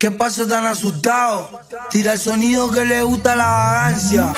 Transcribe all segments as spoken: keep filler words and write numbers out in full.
¿Qué pasó tan asustado? Tira el sonido que le gusta la vagancia.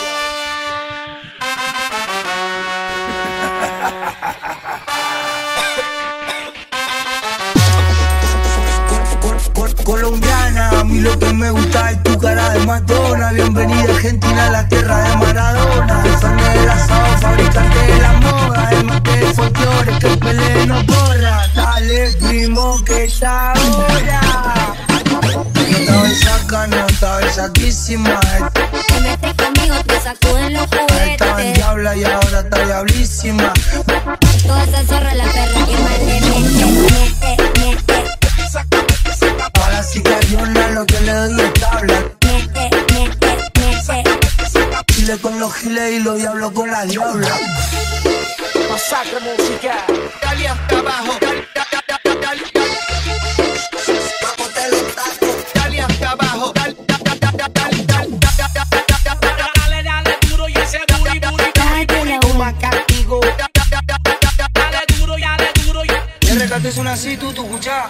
Colombiana, a mí lo que me gusta es tu cara de Madonna. Bienvenida Argentina a la tierra de Maradona. El fan del asado, fabricante de la moda. El mate de folclore que pelee no borra. Dale primo que está ahora. Esta besaca no está besaquísima. Te metes conmigo, te sacuden los juguetes. Estaba en diabla y ahora está diablísima. Toda esa zorra la perra que mal le mete, mete, mete. A la cigallona lo que le doy es tabla. Mete, mete, mete. Chile con los giles y los diablos con la diabla. Masacre musical. Dale hasta abajo. Dale, dale, dale, dale, dale. Papote los tacos. Dale hasta abajo. Dale, dale, dale, dale, dale, dale. Dale, dale duro y ese booty, booty. Dale, Toma castigo. Dale duro y dale duro. Le recates una así, tú, tú escuchá.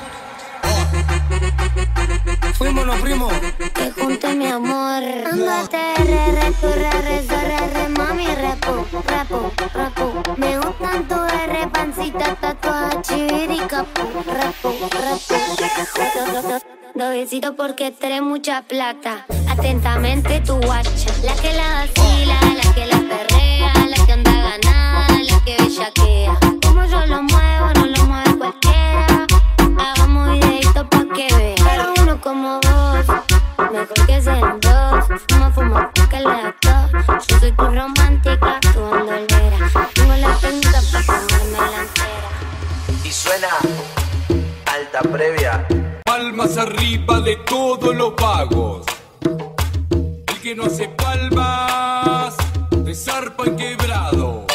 Fuímonos, primo. que junte mi amor. Ándate, re, re, tu, re, re, so, re, re, mami, repo, repo, repo. Me gustan tu R, pancita, tatuaje, chiviricapu, repo, repo. Dos besitos porque trae mucha plata. Atentamente tu guacha. La que la vacila, la que la perrea, la que anda ganada, la que bellaquea. Como yo lo muevo, no lo mueve cualquiera. Hagamos videitos pa' que vea. Pero uno como vos, mejor que sean dos. Fuma, fuma, que le da todo. Yo soy tu romántica, tu bandolera. Tengo la técnica pa' comerme la entera. Y suena alta previa. Palmas arriba de todos los vagos. El que no hace palmas, te zarpa en quebrado.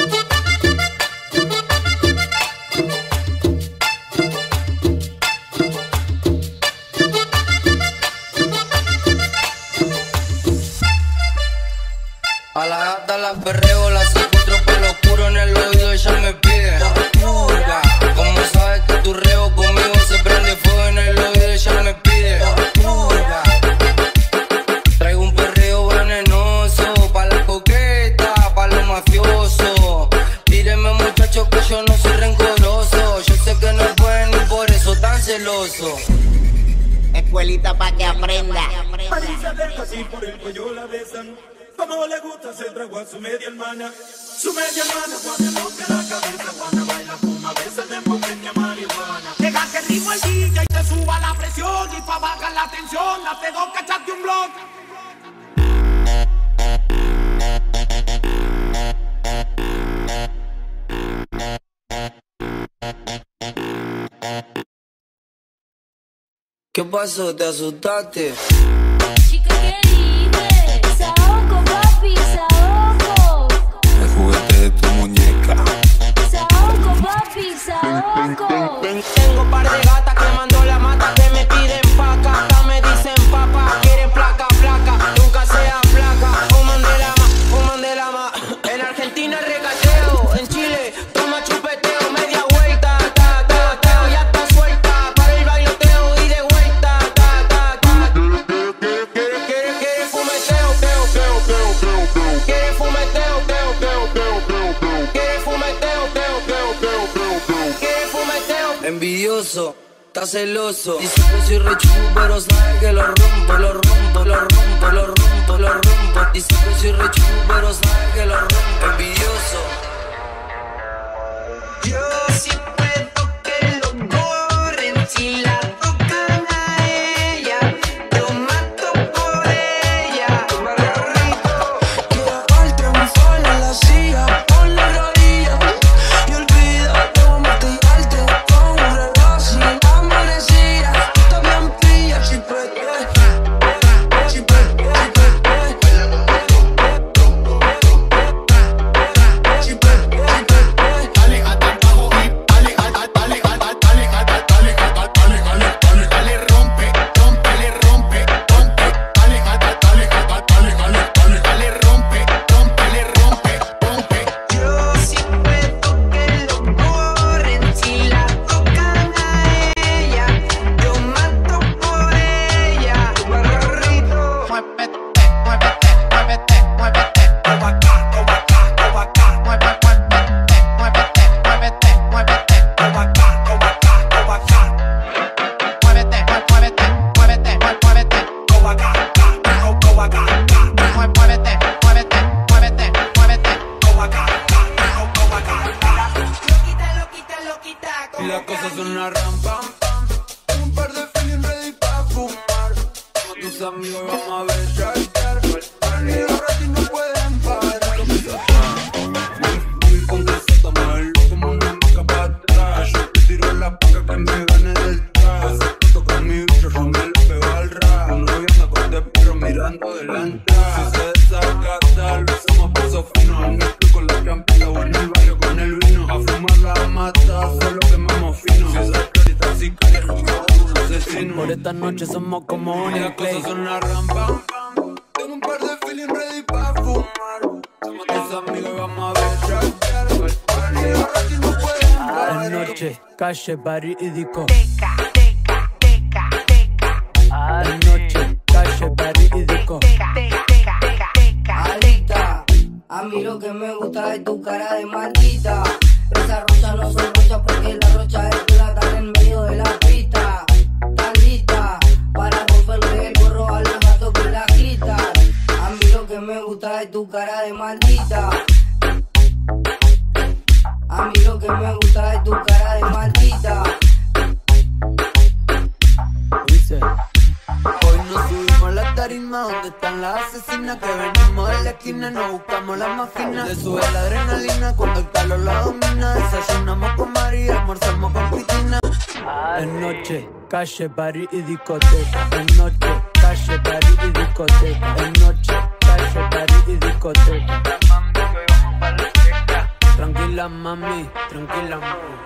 A la gata la perreo, la secuestro pelo oscuro en el oído, ella me pide purga. Como sabes que tu reo conmigo se prende fuego en el oído, ella me pide purga. Traigo un perreo venenoso, pa' la coqueta, pa' los mafiosos. Tírenme muchachos que yo no soy rencoroso. Yo sé que no pueden y por eso tan celoso. Escuelita pa' que aprenda. Marisa deja así por el cuello la besan. Como le gusta se trago a su media hermana. Su media hermana cuando toca la cabeza, cuando baila fuma veces de moqueña marihuana. Deja que el ritmo el D J y te suba la presión. Y pa' bajar la tensión, la te toca echarte un blog. ¿Qué pasó? ¿Te asustaste? Chica, ¿qué dices? Saoco, papi, saoco. El juguete de tu muñeca. Saoco, papi, saoco. Tengo par de gatas que mandó la mata, que me piden paca, acá me dicen papa, quieren placa, placa, nunca sea placa, fuman de la ma, fuman de la ma. En Argentina el recateo, en Chile toma chupeteo, media vuelta, ta, ta, ta, ya está suelta, para el bailoteo y de vuelta, ta, ta, ta. Quiere, quiere, quiere fumeteo, teo, teo, teo, teo, teo. Quiere fumeteo, teo, teo, teo, teo, teo. Quiere fumeteo, teo, teo, teo, teo, teo. Quiere fumeteo. Envidioso, está celoso. Dice que soy re chulo, pero sabe que lo rompo, lo rompo, lo rompo, lo rompo, lo rompo. Dice que soy re chulo, pero sabe que lo rompo. Envidioso. Yo siempre toqué lo corren, si la tocan a ella, yo mato por ella. Llevarte un sol en la silla, por la rodilla. Y olvida cómo te arte con un reloj sin amanecía. Tú también pillas si puedes. Si puedes, si puedes. Si puedes, si puedes. amigos y vamos a ver Sharker. Y ahora sí no pueden parar. Con queso mal, como una mica para atrás. Yo te tiro la paca que me gane del tras. Toca mi bicho, yo me lo pego al rap. No voy a con de perro mirando delante. Si se desacata, lo hacemos paso fino. Me explico la trampita o en el barrio con el vino. A fumar la mata, solo quemamos fino. Si esa clarita sicaria, no me hago un asesino. Por esta noche somos como Bonnie y Clyde. Las cosas son la rampa. Tengo un par de feeling ready pa' fumar. Somos tus amigos y vamos a ver Sharker. Y ahora sí no pueden parar. De noche, calle, party y disco. Teca, teca, teca, teca. De noche, calle, party y disco. Teca, teca, teca, teca. Alita, a mí lo que me gusta es tu cara de maldita. Esas rochas no son rochas porque la rocha es plata en medio de la pista. Tan lista para romperle el gorro a los gatos que la gritan. A mí lo que me gusta es tu cara de maldita. A mí lo que me gusta es tu cara de maldita. Dice. Hoy nos subimos a la tarima donde están las asesinas. Que venimos de la esquina, nos buscamos las más finas. Le sube la adrenalina cuando el calor la domina. Desayunamos con María, almorzamos con Cristina. De noche, calle, party y discoteca. De noche, calle, party y discoteca. De noche, calle, party y discoteca. Tranquila mami, tranquila mami.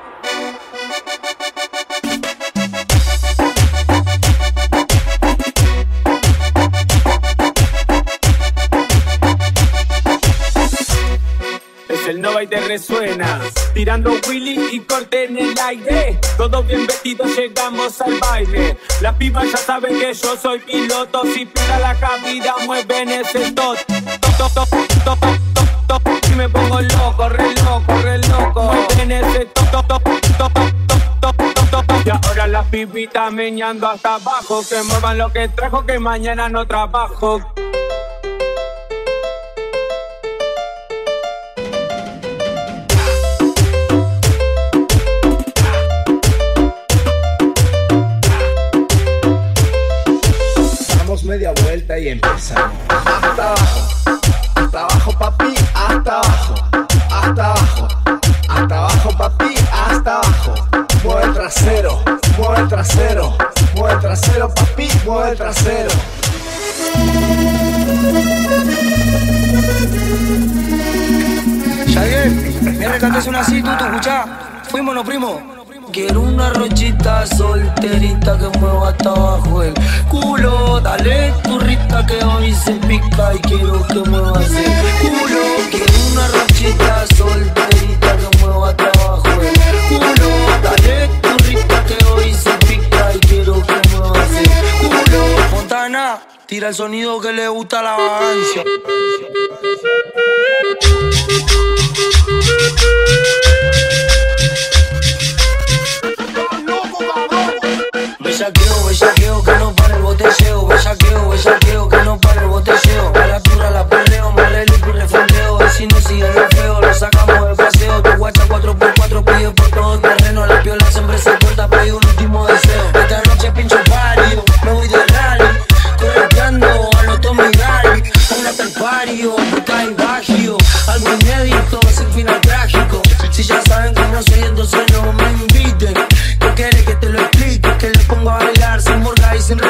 Es el Nova y te resuena, tirando Willy y corte en el aire. Todos bien vestidos llegamos al baile. Las pibas ya saben que yo soy piloto. Si pita la cabida mueven ese tot. Tot, tot, tot, tot, tot. Y me pongo loco, re loco, re loco. Mueven ese tot, tot, tot, tot, tot, tot, tot. Y ahora las pibitas meñando hasta abajo. Que muevan lo que trajo, que mañana no trabajo. Media vuelta y empezamos. Hasta abajo, hasta abajo papi, hasta abajo, hasta abajo, hasta abajo papi, hasta abajo. Mueve el trasero, mueve el trasero, mueve el trasero papi, mueve el trasero. Javier, me cantas una así, tú, tú escuchá. Fuímonos, primo. Quiero una rochita solterita que mueva hasta abajo el culo. Dale turrita que hoy se pica y quiero que muevas el culo. Quiero una rochita solterita que mueva hasta abajo el culo. Dale turrita que hoy se pica y quiero que muevas el culo. Montana, tira el sonido que le gusta a la vagancia. Bellaqueo, bellaqueo, que no para el botelleo. Bellaqueo, bellaqueo, que no para el botelleo. A la turra la perreo, me relico y refondeo. Y si no sigue lo feo, lo sacamos de paseo. Tu guacha cuatro por cuatro pide por todo el terreno. La piola siempre se corta, pedí un último deseo. Esta noche pincho pario, me voy de rally. Conectando a los Tommy Gary. Una tal pario, puta y bajío. Algo inédito, sin final trágico. Si ya saben cómo soy, entonces no me inviten. ¿Qué quieres que te lo explique? Que le pongo a bailar sin morga y sin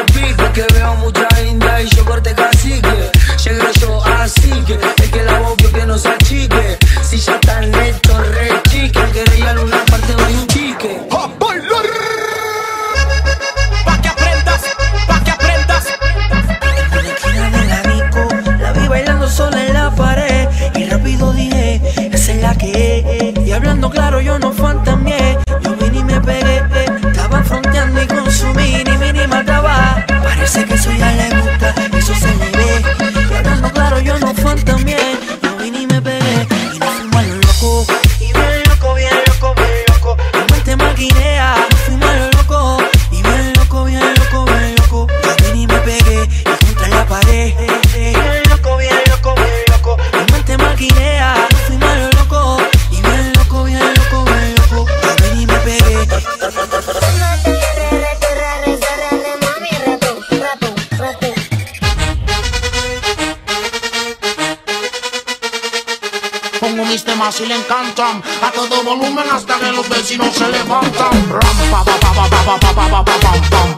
así le encantan. A todo volumen hasta que los vecinos se levantan. Ram, pa, pa, pa, pa, pa, pa, pa, pa, pa, pa, pam.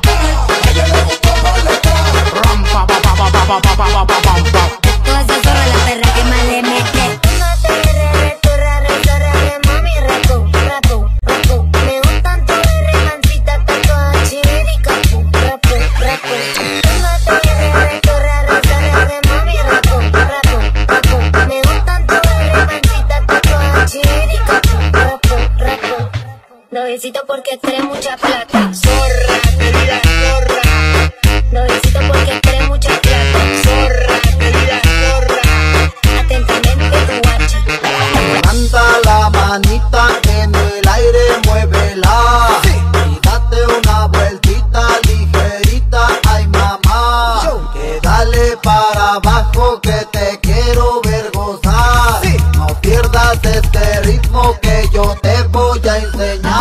Ram, pa, pa, pa, pa, pa, pa, pa, pa, pa, pam. Toda esa zorra la perra que más le mete. Novecito porque trae mucha plata. Zorra, querida zorra. Novecito porque trae mucha plata. Zorra, querida zorra. Atentamente tu guacha. Levanta la manita en el aire, muévela. Sí. Y date una vueltita ligerita, ay mamá. Yo. Que dale para abajo que te quiero ver gozar. Sí. No pierdas este ritmo que yo te voy a enseñar.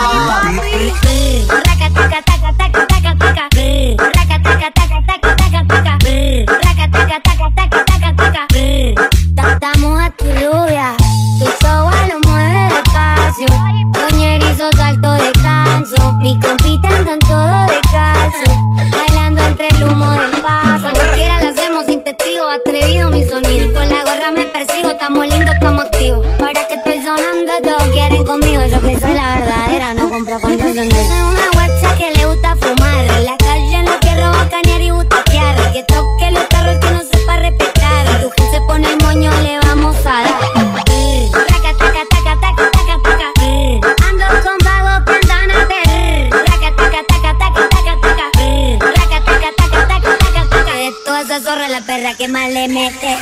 Estamos a tu rubia, tu soba lo mueve despacio. Coñerizo salto de canso, mis compitas andan todo descalzo, bailando entre el humo del paso. Cualquiera lo hacemos sin testigo, atrevido mi sonido. Con la gorra me persigo, estamos lindos, estamos activos. Ahora que estoy sonando todos quieren conmigo. Yo que soy la verdadera, no compro con Soy una guacha que le gusta fumar, en la calle no quiero bacanear y butaquear. Que toque los carros que no sepa respetar. Tu gente se pone el moño, le vamos a dar. Taca, taca, taca, taca, taca, taca. Ando con vago que andan a ter. Taca, taca, taca, taca, taca, taca. Taca, taca, taca, taca, taca, taca. De toda esa zorra la perra que más le mete.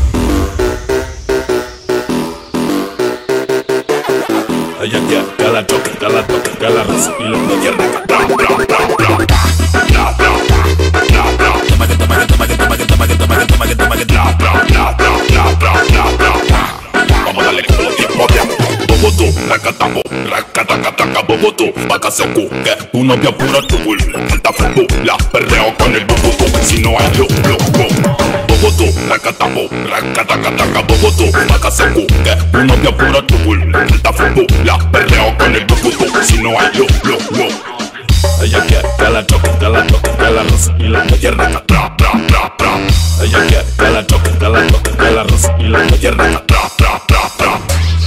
Ella quiere que la toque, que la toque, que la raza y lo que quiere. Vamos a darle con los tiempos ya. Boboto, racatamo, racatacataca, boboto, vaca secu, que tu novia pura chubul, alta fuego, la perreo con el boboto, si no hay lo, lo, lo. Boboto, racatamo, racatacataca, boboto, vaca secu, que tu novia pura chubul, alta fuego, la perreo con el boboto, si no hay lo, lo, lo. Ella quiere que la toque, que la toque, que la rosa y la mujer tra, tra, tra, tra. Ella quiere que la toque, que la toque, que la rosa y la mujer tra, tra, tra, tra.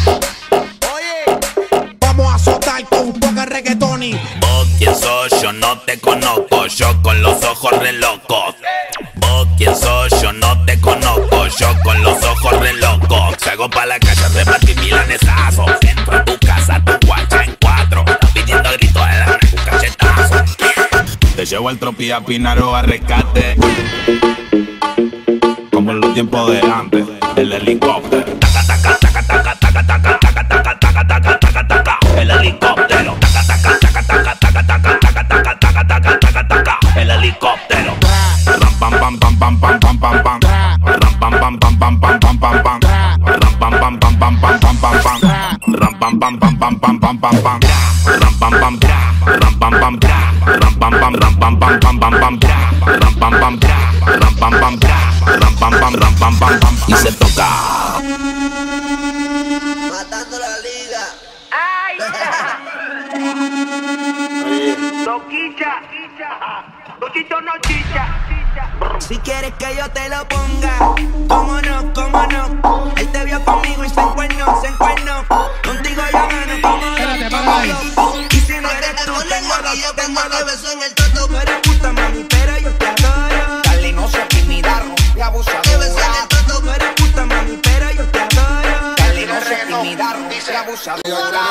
Vamos a soltar con un poco de reggaetón y... Vos quién sos, yo no te conozco, yo con los ojos re locos. Vos quién sos, yo no te conozco, yo con los ojos re locos. Salgo pa' la calle a repartir milanesazos. Entro a tu casa, tu guacha en cuatro, pidiendo gritos de la un cachetazo. Te llevo al tropi a Pinaro a rescate, como en los tiempos de antes, el helicóptero. Taca, taca, taca, taca, taca, taca, taca, taca, taca, taca, taca, taca, el helicóptero. Taca, taca, taca, taca, taca, taca, taca, taca, taca, taca, taca, taca, el helicóptero. Ram pam pam pam pam pam pam pam pam. Ram pam pam pam pam pam pam pam pam. Ram pam pam pam pam pam pam pam pam. Ram pam pam pam pam pam pam pam pam. Ram pam pam ram pam pam ram pam pam ram pam pam pam pam pam. Ram pam pam ram pam pam ram pam pam ram pam pam pam. Y se toca. Matando la liga. ¡Ay, Loquicha, Loquito no chicha. Si quieres que yo te lo ponga, cómo no, cómo no. Él te vio conmigo y se encuernó, se encuernó. Contigo yo gano, cómo no, cómo no. Y si no eres tú, tengo dos, yo tengo dos besos en el toto. Tú eres puta, mami, pero yo te adoro. Dale, no se timida, rompe abusadora. Te beso en el toto. Tú eres puta, mami, pero yo te adoro. Dale, no se timida, rompe abusadora.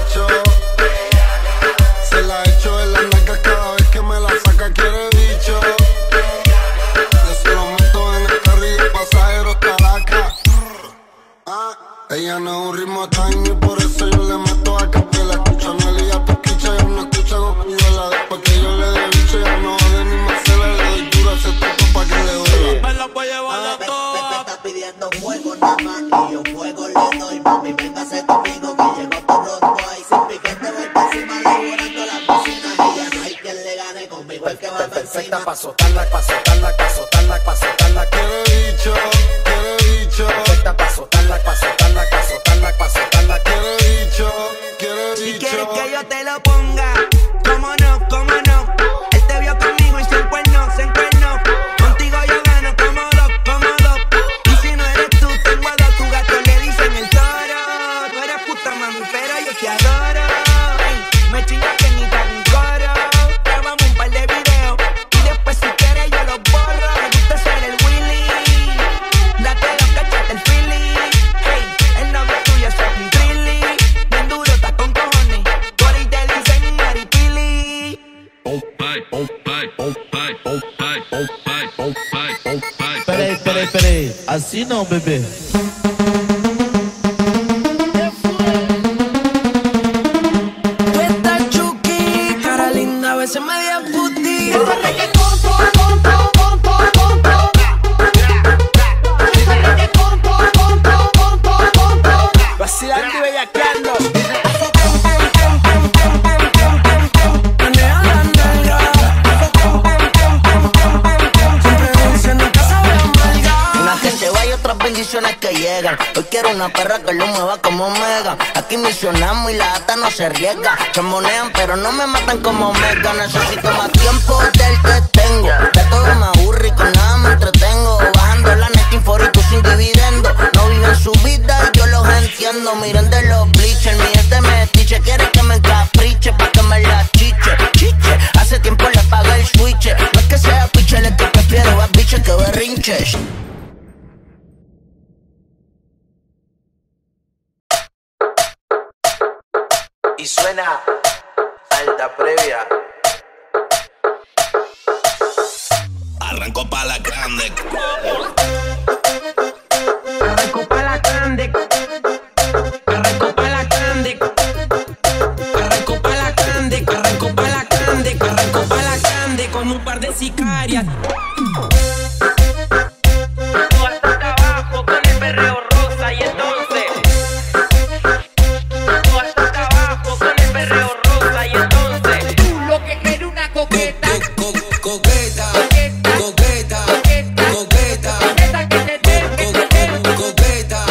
Se la echo en la naca cada vez que me la saca, quiere bicho. Yo se lo meto en el carril, pasajero talaca. Ah, ella no es un ritmo tan y por eso yo le meto a capela. Escucha Nelly a Toquicha, ella no escucha Gokuyola. Después que yo le dé bicho, ya no jode ni Marcela. Le doy duro a ese toco pa' que le duela. Me la voy a llevar a todas. Me está pidiendo fuego nada más y yo fuego le doy. Mami, véngase conmigo que llegó tu road boy. Sin piquete voy pa' encima laborando la cocina. Y ya no hay quien le gane conmigo el que va pa' encima. Pa' soltarla, pa' soltarla, pa' soltarla, pa' soltarla. Quiere bicho, quiere bicho. Pa' soltarla, pa' soltarla, pa' soltarla, pa' soltarla. la quiere bicho, quiere bicho. Si quieres que yo te lo ponga, cómo no, cómo no. Él te vio conmigo y se encuernó, se encuernó. Contigo yo gano cómodo, cómodo. Y si no eres tú, tengo a dos. Tu gato le dicen el toro. Tú eres puta mami, pero yo te adoro. Ey, me chingas que ni te hago un coro. Grabamos un par de videos y después si quieres yo los borro. Me gusta ser el Willy. Date los cachetes, el Philly. Ey, el novio tuyo es un trilly. Bien duro, está con cojones. Tú ahí te dicen maripili. Peraí, peraí, peraí. Assim não, bebê. Tú estás chuki, cara linda, a veces media puti. Vacilando y bellaqueando. Una que se va y otras bendiciones que llegan. Hoy quiero una perra que lo mueva como Mega. Aquí misionamos y la ata no se riega. Se monean pero no me matan como Mega. Necesito más tiempo del que tengo. De todo me aburro y con nada me entretengo. Bajando la net for y tú sin dividendo. No viven su vida y yo los entiendo. Miren de los bleachers, mi este metiche. Quiere que me encapriche pa' que me la chiche. Chiche, hace tiempo le pagué el switch. No es que sea piche, es que prefiero a biche que berrinches. Y suena alta previa. Arrancó pa' la grande. Arrancó pa' la grande. Arrancó pa' la grande. Arrancó pa' la grande. Arrancó pa' la grande. Arrancó pa' la grande con un par de sicarias. Tú hasta abajo con el perreo rosa y entonces. Tú hasta abajo con el perreo rosa y entonces. Tú lo que quieres una coqueta. Coqueta, coqueta, coqueta, coqueta, coqueta,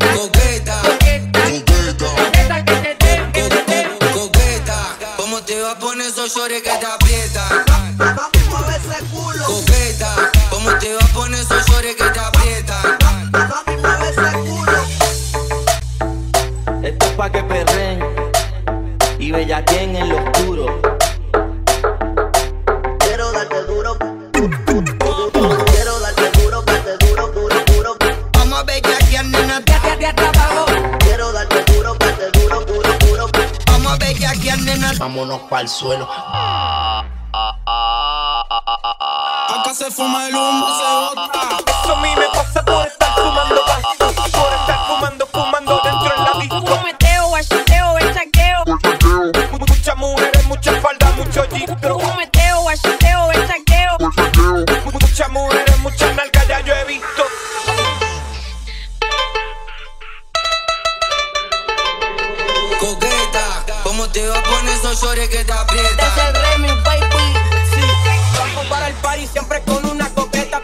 coqueta, coqueta. ¿Cómo te va a poner esos shorts que te aprietan? Coqueta, ¿cómo te va a poner esos shorts que te aprietan? Esto es pa' que perren y bellaqueen en lo oscuro. Quiero darte duro. Quiero darte duro, darte duro, duro, duro. Vamos a ver que aquí nena de de abajo. Quiero darte duro, darte duro, duro, duro. Vamos a ver que aquí nena. Vámonos pa'l suelo. Acá se fuma el humo, se bota. Eso a mí me pasa por estar fumando, por estar fumando, fumando dentro en la disco. Fumeteo, guachiteo, bechaqueo. Muchas mujeres, muchas faldas, mucho gistro. Fumeteo, guachiteo, bechaqueo. Muchas mujeres, muchas nalgas, ya yo he visto. Coqueta, ¿cómo te va a poner esos shorts que te aprietan? Es el remix, baby. Sí, vamos para el party siempre con una coqueta.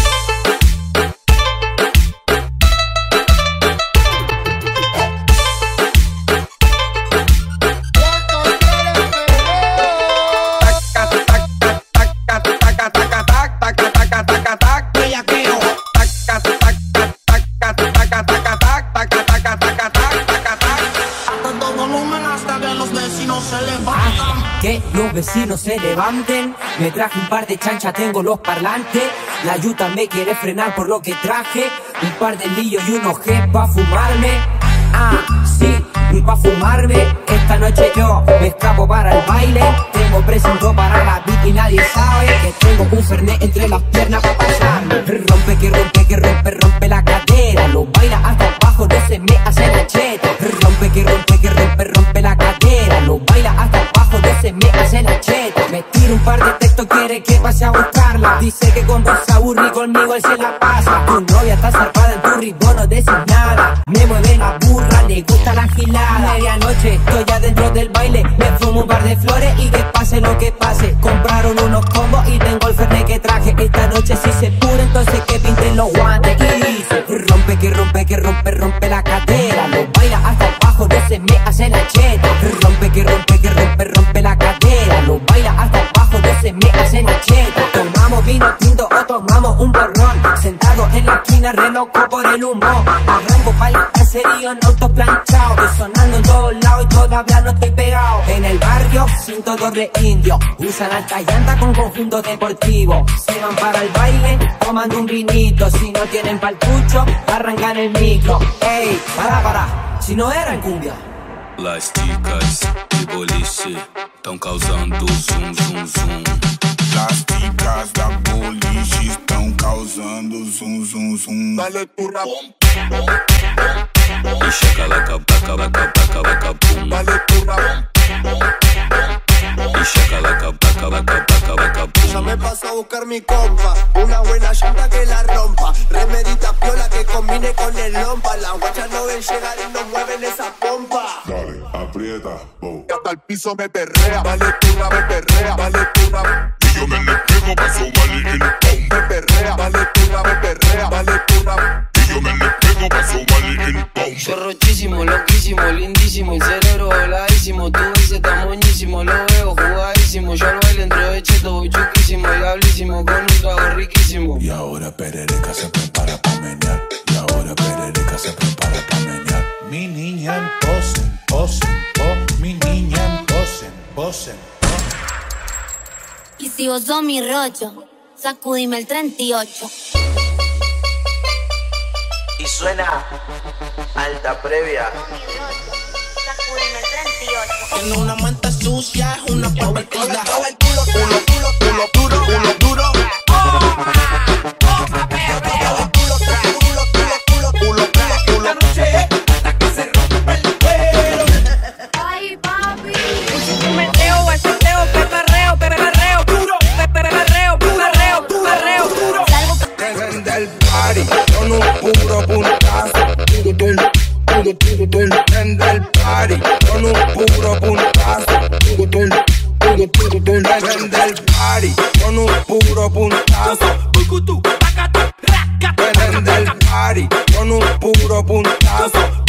Que los vecinos se levanten. Me traje un par de chanchas, tengo los parlantes. La yuta me quiere frenar por lo que traje. Un par de lillos y unos G pa' fumarme. Ah, sí, y pa' fumarme. Esta noche yo me escapo para el baile. Tengo precinto para la beat y nadie sabe que tengo un fernet entre las piernas pa' pasarme. Rompe que rompe que rompe, rompe la cadera. Lo baila hasta abajo, no se me hace la cheta. Rompe que rompe que rompe, rompe la cadera. Lo baila hasta abajo, no se me hace la cheta. Me tiro un par de textos, quiere que pase a buscarla. Dice que con vos se aburre y conmigo él se la pasa. Tu novia está zarpada en tu ritmo, no decís nada. Me mueve la burra, le gusta la gilada. Medianoche, estoy adentro del baile. Me fumo un par de flores y que pase lo que pase. Compraron unos combos y tengo el fernet que traje. Esta noche si se pura, entonces que pinten los guantes. Y dice, rompe que rompe que rompe, rompe la cadera. Lo baila hasta abajo, tomamos un borrón, sentado en la esquina, re loco por el humo. Arranco pa'l caserío en auto planchado, estoy sonando en todos lados y todavía no estoy pegado. En el barrio, sin todo re indio, usan alta llanta con conjunto deportivo. Se van para el baile, tomando un vinito. Si no tienen pa'l pucho, arrancan el micro. Ey, para, para, si no era en cumbia. Las chicas de boliche estão causando zoom, zoom, zoom. Las chicas da boliche estão causando zoom, zoom, zoom. Dale tu rap. Y shakalaka, baka, baka, baka, baka, boom. Dale tu rap. Y shakalaka, baka, baka, baka, baka, boom. Ya me paso a buscar mi compa, una buena llanta que la rompa, remedita piola que combine con el lompa. Las guachas no ven llegar y no mueven esa pompa. Dale, aprieta, bo. Y hasta el piso me perrea, dale tu rap, me perrea, dale tu rap. Y yo me le pego pa' somarle el pom. Me perrea, dale tu rap, me perrea, dale tu rap. Y yo me le pego pa' somarle el pom. Soy rochísimo, loquísimo, lindísimo, el cerebro voladísimo. Tu ese está moñísimo, lo veo jugadísimo. Yo al baile entro de cheto, voy chuquísimo, diablísimo, con un trago riquísimo. Y ahora Perereca se prepara pa' menear. Y ahora Perereca se prepara pa' menear. Mi niña en posen, posen, po. Mi niña en posen, posen, po. Y si vos sos mi rocho, sacudime el treinta y ocho. Y suena alta previa. Sacudime el treinta y ocho. Tiene una manta sucia, es una pervertida. El culo, culo, culo, culo duro, culo duro. Ay, papi. Meteo, bacheteo, peperreo, peperreo, duro. Peperreo, peperreo, peperreo, duro. Prende el party con un puro puntazo. Prende el party con un puro puntazo. Prende el party con un puro puntazo. Prende el party con un puro puntazo.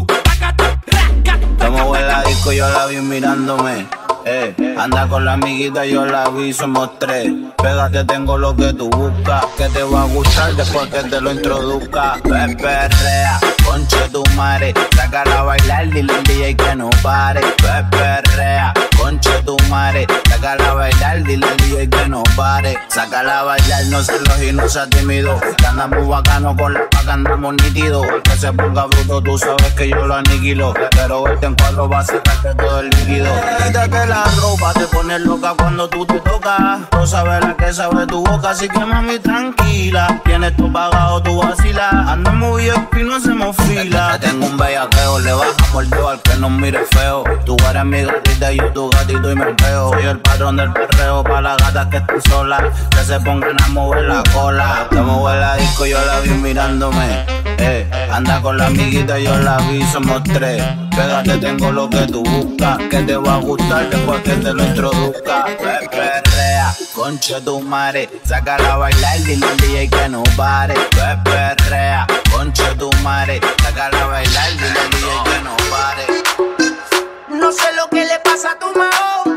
Estamos en la disco, yo la vi mirándome. Eh, anda con la amiguita, yo la vi, somos tres. Pégate, tengo lo que tú buscas, que te va a gustar después que te lo introduzca. Perrea, conche tu madre, sácala a bailar, dile al D J que no pare. Perrea, conche tu madre, sácala a bailar, dile al D J que no pare. Sácala a bailar, no se los y no seas tímido, que andamos bacano con la paca, andamos nítidos. Que se ponga bruto, tú sabes que yo lo aniquilo, pero verte en cuatro va a sacarte todo el líquido. Quítate la ropa, te pones loca cuando tú te tocas. No sabes la que sabe tu boca, así que mami tranquila. Tienes tu pagado, tu vacila. Andamos bien y no hacemos fila. Te tengo un bellaqueo, le bajamos el dedo al que nos mire feo. Tú eres mi gatita y yo tu gatito y me pego. Soy el patrón del perreo pa' las gatas que estén solas, que se pongan a mover la cola. Estamos en la disco, yo la vi mirándome. Eh, anda con la amiguita, yo la vi, somos tres. Pégate, tengo lo que tú buscas, que te va a gustar después que te lo introduzca. Perrea, conche tu madre, sácala a bailar, dile al D J que no pare. Perrea, conche tu madre, sácala a bailar, dile al D J que no pare. No sé lo que le pasa a tu mao.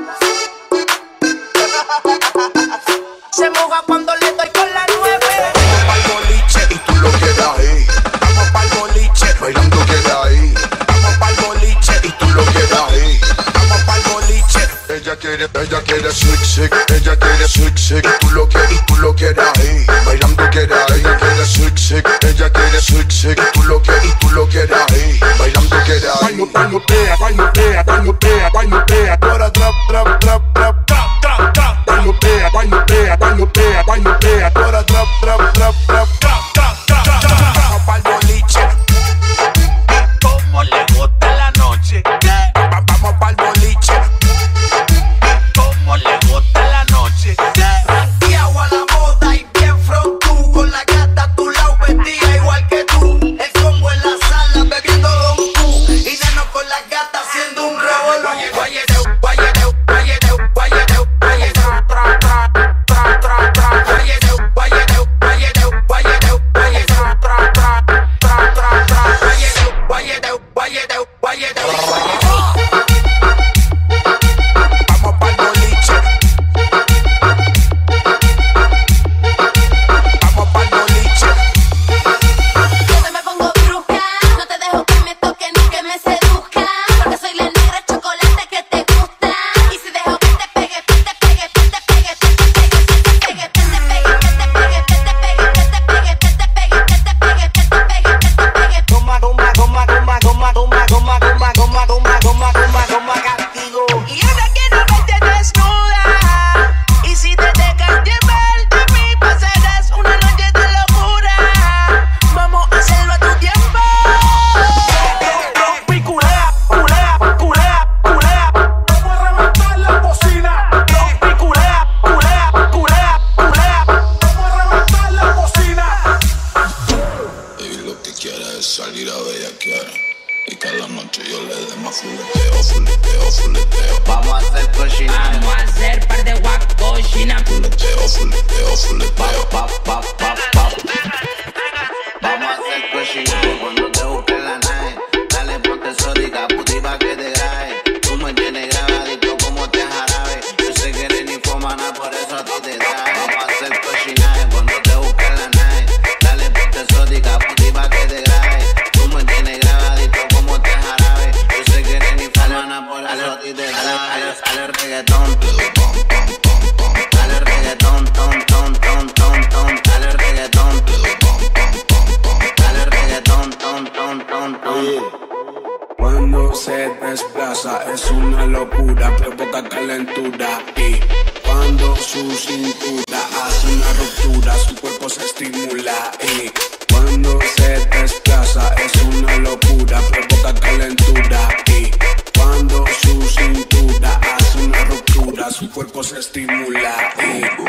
Se moja cuando le doy con la nueve. Vamos pa'l boliche y tú lo quedas ahí. Vamos pa'l boliche, bailando queda ahí. Vamos pa'l boliche y tú lo quedas ahí. Vamos pa'l boliche. Ella quiere, ella quiere slick sick, ella quiere slick sick, y tú lo quieres, y tú lo quieres ahí. Bailando queda ahí. Ella quiere slick sick, ella quiere slick sick, y tú lo quieres, y tú lo quieres ahí. Bailando queda ahí. Bailotea, bailotea, bailotea, bailotea, ahora trap, trap, trap, trap, trap, trap, trap. Bailotea, bailotea, bailotea, bailotea, ahora trap, trap, trap, trap, trap, trap, trap, trap. Vamos pa'l boliche. ¿Cómo le gusta la noche? ¿Qué? Vamos pa'l boliche. ¿Cómo le gusta la noche? ¿Qué? pap, pap, pap, pap. Vamos a hacer cochinado cuando te busque la nave. Dale, ponte exótica, puti pa' que te grabe. Tú me tienes grabadito como te jarabe. Yo sé que eres ninfomana, por eso a ti te trae. Vamos a hacer cochinado cuando te busque la nave. Dale, ponte exótica, puti pa' que te grabe. Tú me tienes grabadito como te jarabe. Yo sé que eres ninfomana, por eso a ti te trae. Dale, dale reggaetón. Dale reggaetón, ton, ton, ton, ton, ton. Dale reggaetón. Dale reggaetón, ton, ton, ton, ton. Cuando se desplaza es una locura, provoca calentura. Y cuando su cintura hace una ruptura, su cuerpo se estimula. Y cuando se desplaza es una locura, provoca calentura. Y cuando su cintura hace una ruptura, su cuerpo se estimula. Y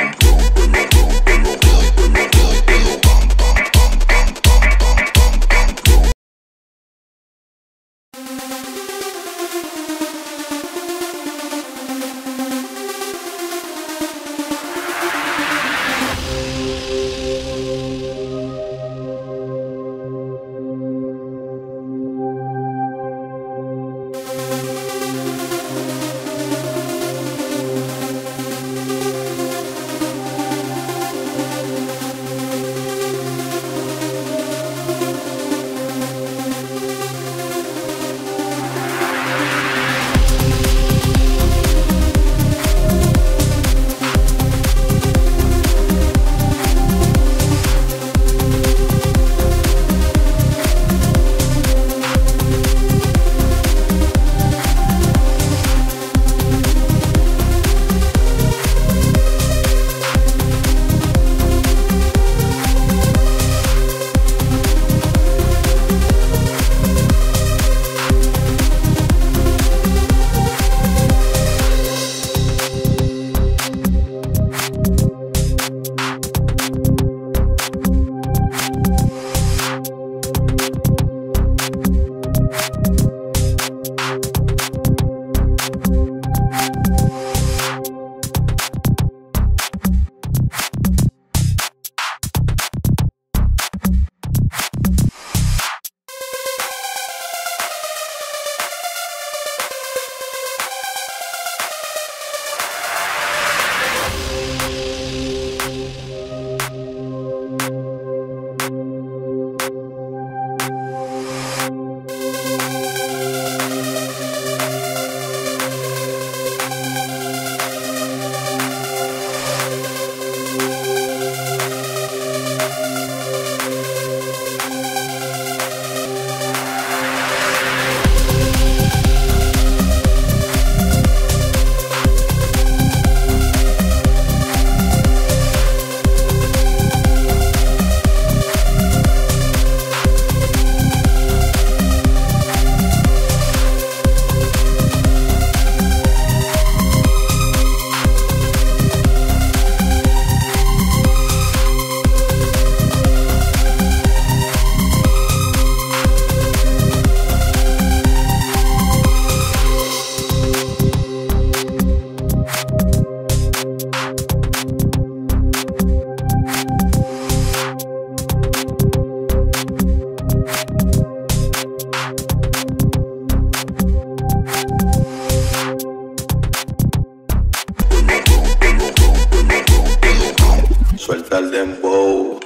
Suelta el dembow.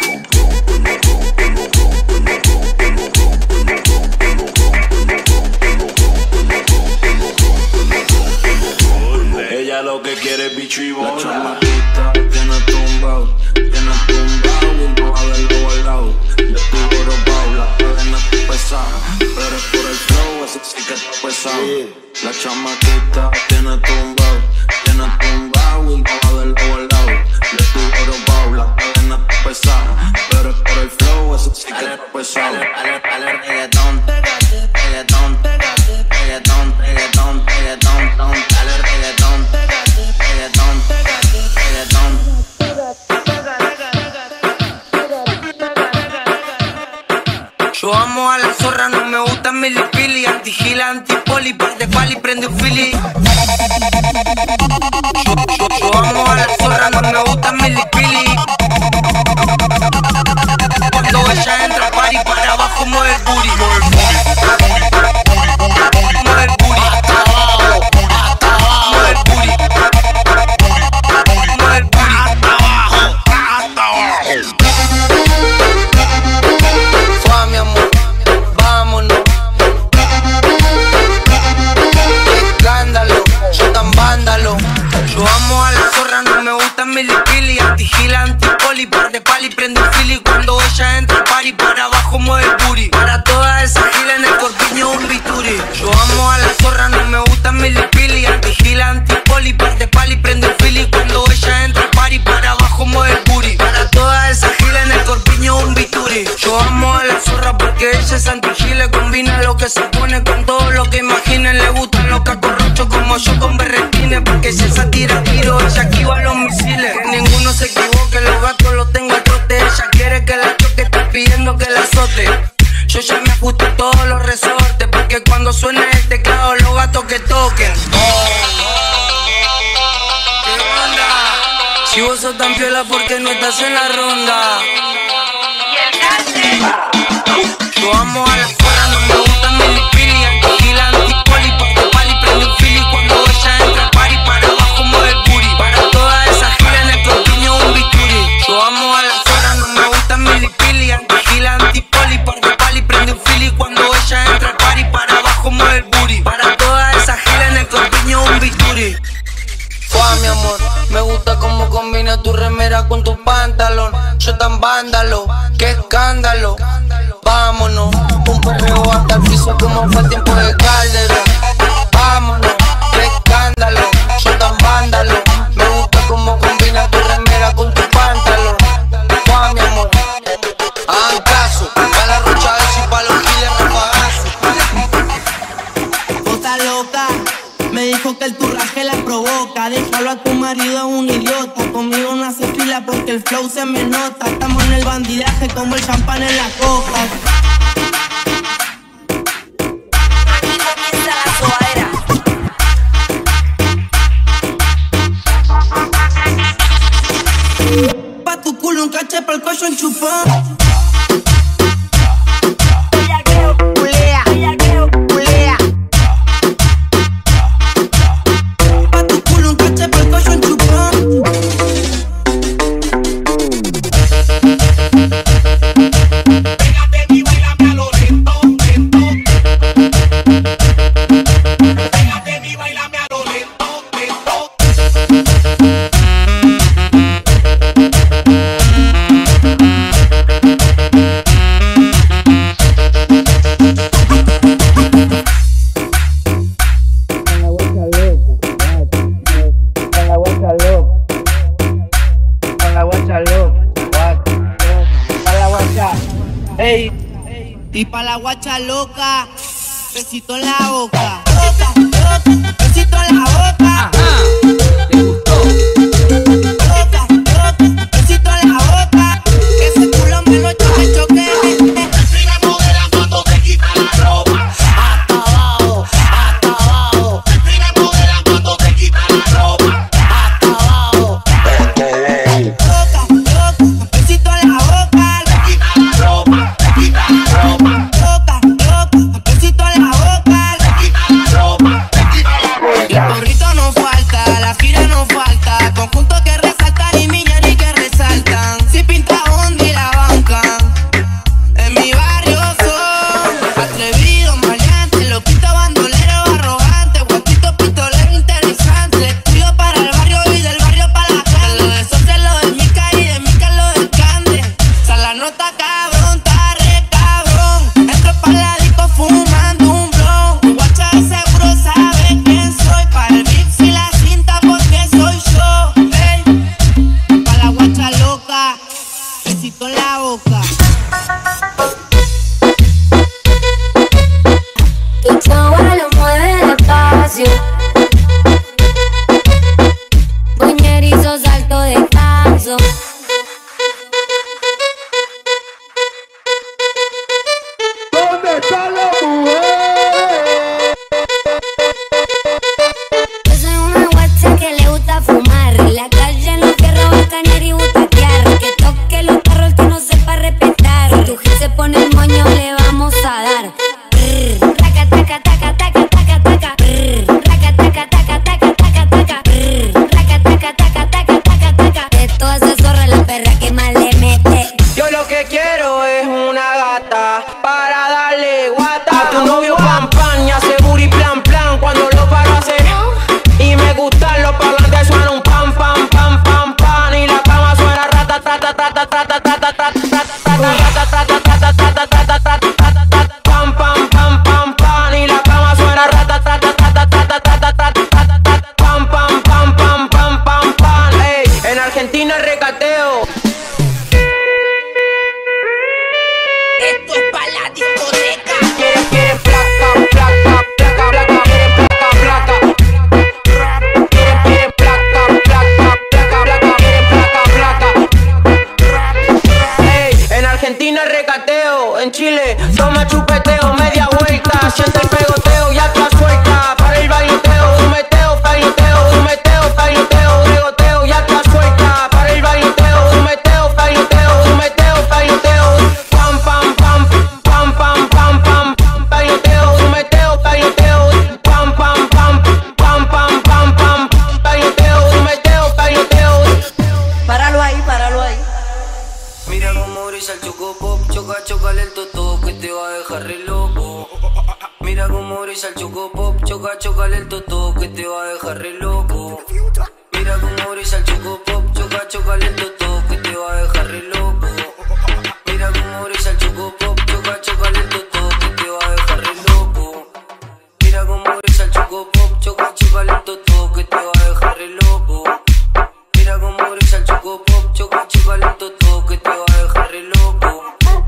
Ella lo que quiere es bicho y bola. La chamaquita tiene tumbao, tiene tumbao y no a verlo guardado. Yo estoy jorobao, la cadena está pesada, pero es por el flow, así sí que está pesado. La chamaquita tiene tumbao, tiene tumbao y no a verlo guardado. Yo estoy jorobao, la cadena está pesada, pero es por el flow, así sí que está pesado. Dale, dale, reggaetón, reggaetón, reggaetón, reggaetón, reggaetón, dale reggaetón, reggaetón, reggaetón. Yo amo a la zorra, no me gusta milipili. Antigila, antipoli, par de pali, prende un fili. Yo, yo, yo amo a la zorra, no me gusta milipili. para abajo, mueve el booty. Mueve el booty. Hasta abajo, hasta abajo. Mueve el booty. Mueve el booty. Hasta abajo, hasta abajo. Fue mi amor, vámonos. Qué escándalo, soy tan vándalo. Yo amo a la zorra, no me gustan milipili. Antigila, antipoli, par de pali, prende un fili. Cuando ella entra al party, para abajo mueve el booty. Para todas esas gilas en el corpiño un bituri. Yo amo a la zorra, no me gustan milipili. Antigila, antipoli, par de pali, prende un fili. Cuando ella entra al party, para abajo mueve el booty. Para todas esas gilas en el corpiño un bituri. Yo amo a la zorra porque ella es antigila. Combina lo que se pone con todo lo que imaginen. Le gustan los cacorrochos como yo con berretines. Porque si esa tira tiro, ella esquiva los misiles. Que ninguno se equivoque, los gatos los tengo al trote. Ella quiere que la toque, está pidiendo que la azote. Yo ya me ajusto todos los resortes. Porque cuando suene el teclado, los gatos que toquen. ¿Qué onda? Si vos sos tan piola, ¿por qué no estás en la ronda? Yo amo a la fuera, no me gustan milipili. Antigila, antipoli, par de pali, prende un fili. Cuando ella entra al party, para abajo mueve el booty. Para todas esas gilas en el corpiño un bituri. Yo amo a la fuera, no me gustan milipili. Antigila, antipoli, par de pali, prende un fili. Cuando ella entra al party, para abajo mueve el booty. Para todas esas gilas en el corpiño un bituri. Fue mi amor, me gusta cómo combina tu remera con tu pantalón. Yo tan vándalo, qué escándalo. Vámonos, un perreo hasta el piso como fue el tiempo de Calderón. Vámonos, qué escándalo. Yo tan vándalo, me gusta cómo combina tu remera con tu pantalón. Fue mi amor, hagan caso, pa' la rocha y pa' los giles rapagazos. Cosa loca, me dijo que el turraje la provoca. Déjalo a tu marido, es un idiota. Conmigo no hace fila porque el flow se me nota. Estamos en el bandidaje como el champán en la coca. Aquí comienza la soadera. Pa' tu culo un caché pa'l cuello en chupón. Culea, culea. Pa' tu culo un caché pa'l cuello en chupón. Pégate y bailame a lo lento, lento. Pégate y bailame a lo lento, lento. Ey, y pa' la guacha loca, besito en la boca. Loca, loca, besito en la boca. Ajá, ¿te gustó? Loca, loca, besito en la boca. Que ese culo me lo choque, choque. Sigue modelando cuando te quita la ropa. Hasta abajo, hasta abajo. Sigue modelando cuando te quita la ropa. Hasta abajo. Loca, loca, besito en la boca. Quita la ropa, quita la ropa. Loca, loca, besito en la boca. Quita la ropa, quita la ropa. El porrito no falta, la gira no falta. Conjuntos que resaltan y millones que resaltan. Si pinta onda y la bancan. En mi barrio son atrevidos, maleantes, loquitos, bandoleros, arrogantes, guapitos, pistoleros, interesantes. Le escribo para el barrio y del barrio para la calle. Lo de Sosa, lo de Mica y de Mica lo del Cande. O sea, la nota cabrón, está re cabrón. Entro pa' la disco fumando un blon. Tu guacha de seguro sabe quién soy. Para el mix y la cinta porque soy yo. Ey, pa' la guacha loca, besito en la boca. Tu chava lo mueve despacio. Puñerizo, salto de canso. ¿Dónde está la mujer? Yo soy una guacha que le gusta fumar. En la calle no quiero bacanear y butaquear. Que toque los carros, que no sepa respetar. Yo lo que quiero es una gata para darle guata a tu novio pam pam y hace booty plan plan cuando lo paro hace y me gustan los parlantes suena un pam pam pam pam pam y la cama suena rata rata rata rata rata rata pam pam pam pam pam y la cama suena rata rata rata rata pam pam pam pam pam pam pam ey en Argentina el recateo. Esto es para la discoteca. Quieren, quieren placa, placa, placa, placa, quieren placa, placa. Quieren, quieren placa, placa, placa, placa, quieren placa, placa. Ey, en Argentina el recateo, en Chile toma chupeteo, media vuelta, siente el pegoteo, ya está suelta. Para el bailoteo, un meteo, bailoteo, un meteo, bailoteo, regoteo, ya está suelta. Para el bailoteo, un meteo, bailoteo, un meteo, bailoteo. Pam, pam, pam, pam, pam, pam, pam, pam, bailoteo, un meteo, bailoteo. Pam, pam, pam, pam, pam, pam, pam, bailoteo, un meteo, bailoteo. Páralo ahí, páralo ahí. Mira cómo brilla el choco pop, choca, chocale el toto que te va a dejar re loco. Mira cómo brilla el choco pop, choca, chocale el toto que te va a dejar re loco. Mira cómo brilla el choco pop, choca, chocale el toto que te va a dejar re loco. Mira cómo brilla el choco pop, choca, chocale el toto que te va a dejar re loco. Mira cómo brilla el choco pop, choca, chocale el toto que te va a dejar re loco. Mira cómo brilla el choco pop, choca, chocale el toto que te va a dejar re loco.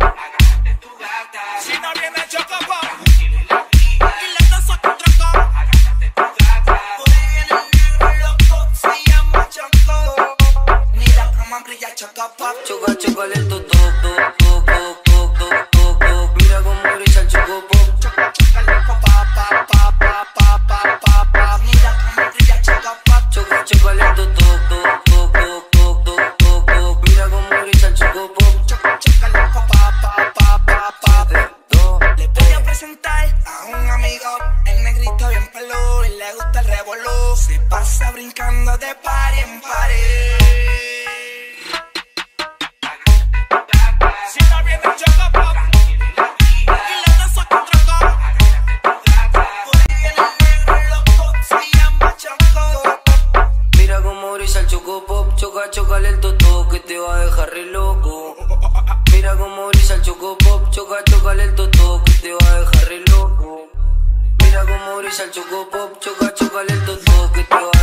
Si no viene el choco pop y le das a tu troco, por ahí viene el negro loco, se llama Choco. Mira cómo brilla el choco pop, choca, chocale el toto, to, to, to, to, to, to, to. Mira cómo brilla el choco pop, choca, chocale el pop, pa, pa, pa, pa, pa, pa, pa, pa. Mira cómo brilla el choco pop, choca, chocale el toto, to, to, to, to, to, to, to. Mira cómo brilla el choco pop, choca, chocale el pop, pa, pa, pa, pa, pa. Le voy a presentar a un amigo, el negrito bien peludo y le gusta el revolú. Se pasa brincando de par en pared. Si no viene el choco pop y le das a tu troco, por ahí viene el negro loco, se llama Choco. mira cómo brilla el choco pop, choca, chocale el toto que te va a dejar re loco. Mira cómo brilla el choco pop, choca, chocale el toto que te va a dejar re loco. Mira cómo brilla el choco pop, choca, chocale el toto que te va a